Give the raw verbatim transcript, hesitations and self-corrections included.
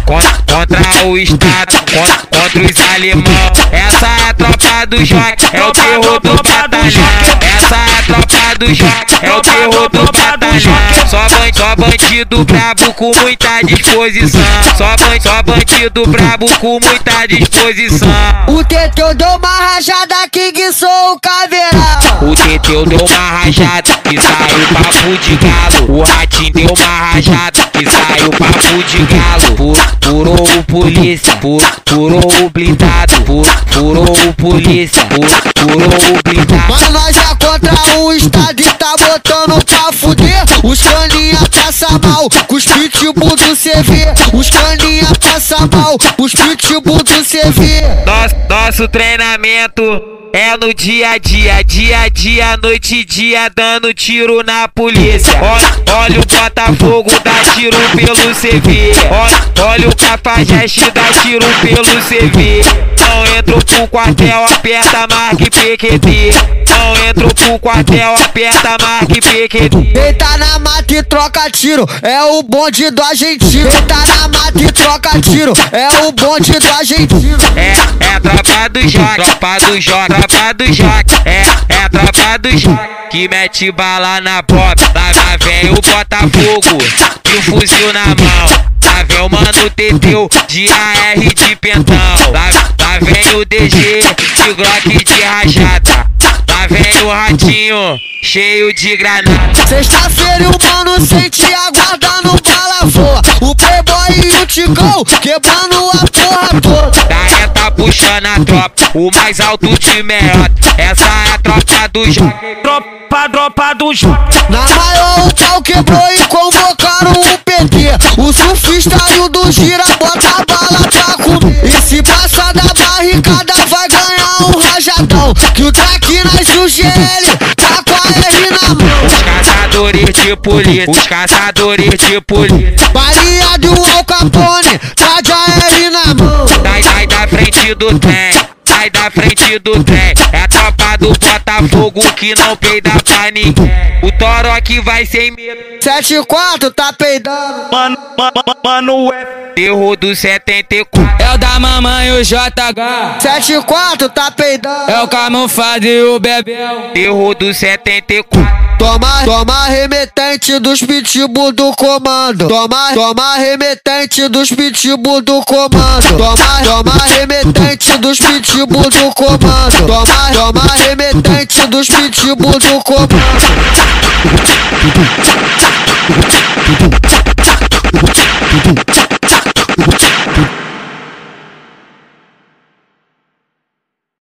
contra, contra o Estado, contra, contra os alemão. Essa é a tropa do Joque, é o terror do batalhão. Essa é a tropa do Joque, é o terror do batalhão. Só bandido, só bandido brabo com muita disposição. Só bandido, só bandido brabo com muita disposição. O Teteu deu uma rajada que guiçou o caveirão. O Teteu deu uma rajada que saiu papo de galo. O Ratinho deu uma rajada que saiu papo de galo. Fur, furou o polícia, fur, furou o blindado. Fur, furou o polícia, fur, furou o blindado. Mas nós é contra o Estado e tá botando pra fuder. Os caninha passa mal, com os pitbull do C V. Os caninha passa mal, com os pitbull do C V. Nosso, nosso treinamento é no dia a dia, dia a dia, noite e dia, dando tiro na polícia. Olha, olha o Botafogo, dá tiro pelo C V. Olha, olha o Cafajeste, dá tiro pelo C V. Não entro pro quartel, aperta, marque P Q D. Não entro pro quartel, aperta, marque P Q D. Deita na mata e troca tiro, é o bonde do argentino. Deita na mata e troca tiro, é o bonde do argentino. É, é tropa do Joque, tropa do Joque, tropa do Joque. É, é tropa do Joque, que mete bala na pop. Lá, lá vem o Botafogo, e o fuzil na mão. Lá vem o mano Teteu, de A R de pentão. Lá, lá vem o D G, de Glock de rajada. Lá vem o Ratinho, cheio de granada. Sexta-feira o mano sente aguardando bala voa. O Playboy e o Ticão quebrando a porra toda. Daí tá puxando a tropa, o mais alto de meiota. Essa é a tropa do Joque, tropa, tropa do Joque. Na maior o pau quebrou e convocaram o P T. O surfista e o do gira bota a bala pra comer. E se passar da barricada vai ganhar um rajadão. Que o Traquinas e o G L tá com a R na mão. Os caçadores de polícia, os caçadores de polícia. Baleado e o Al Capone tá de A R na mão. Sai, sai da frente do trem, sai da frente do trem. É a tropa do Botafogo que não peida pra ninguém. O Toró que vai sem medo. sete quatro tá peidando. Mano, mano, mano, é terror do setenta e quatro. É o da mamãe, o J H. sete quatro tá peidando. É o camuflado e o Bebel. Terror do setenta e quatro. Toma, toma remetente dos pitbull do comando. Toma, toma remetente dos pitbull do comando. Toma, toma remetente dos pitbull do comando. Toma, toma remetente dos pitbull do comando.